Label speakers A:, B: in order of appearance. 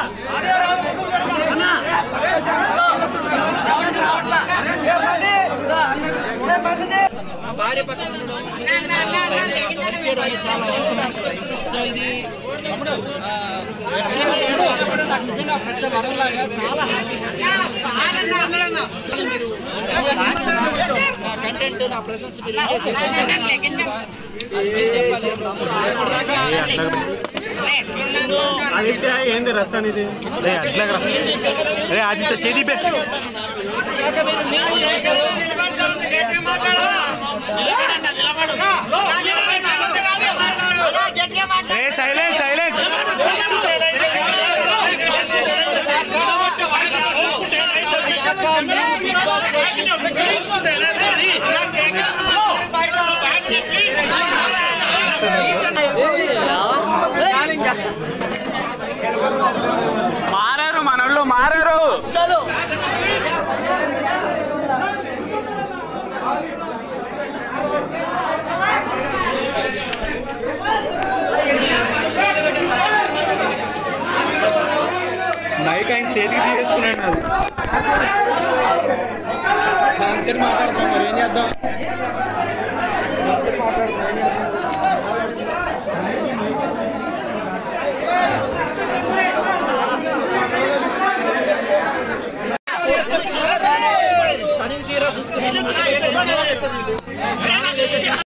A: భార్య పక్కన చాలా అవసరం. సో ఇది నాకు నిజంగా పెద్ద వరంలాగా చాలా హ్యాపీగా కంటెంట్ నా ప్రెసెన్స్ మీరు చెప్పాలి.
B: ఏంది రచ్చనిది ఆదిత్య చేతి సైలెన్స్ సైలెన్స్ మారారు మనోళ్ళు మారారు. మైక్ ఆయన చేతికి తీసేసుకున్నాడు. అది మాట్లాడుతున్నాం మరి ఏం చేద్దాం. తనివి తీరా చూసుకున్నాను.